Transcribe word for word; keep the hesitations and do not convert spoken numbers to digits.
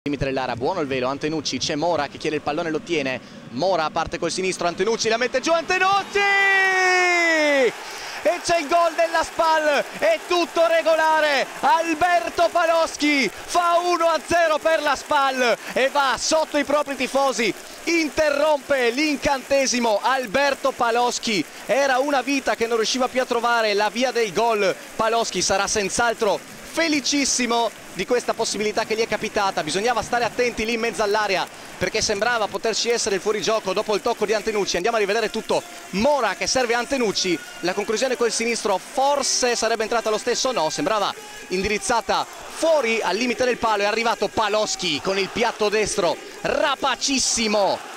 Limite dell'area, buono il velo, Antenucci, c'è Mora che chiede il pallone e lo ottiene. Mora parte col sinistro, Antenucci la mette giù, Antenucci! E c'è il gol della Spal, è tutto regolare. Alberto Paloschi fa uno a zero per la Spal e va sotto i propri tifosi. Interrompe l'incantesimo Alberto Paloschi, era una vita che non riusciva più a trovare la via del gol. Paloschi sarà senz'altro felicissimo di questa possibilità che gli è capitata. Bisognava stare attenti lì in mezzo all'area perché sembrava poterci essere il fuorigioco dopo il tocco di Antenucci. Andiamo a rivedere tutto. Mora che serve Antenucci, la conclusione col sinistro forse sarebbe entrata lo stesso, no, sembrava indirizzata fuori al limite del palo. È arrivato Paloschi con il piatto destro rapacissimo